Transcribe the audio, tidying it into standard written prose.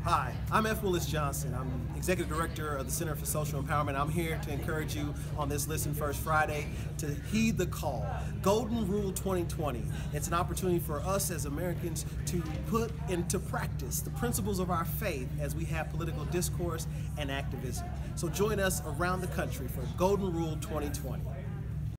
Hi, I'm F. Willis Johnson. I'm Executive Director of the Center for Social Empowerment. I'm here to encourage you on this Listen First Friday to heed the call. Golden Rule 2020. It's an opportunity for us as Americans to put into practice the principles of our faith as we have political discourse and activism. So join us around the country for Golden Rule 2020.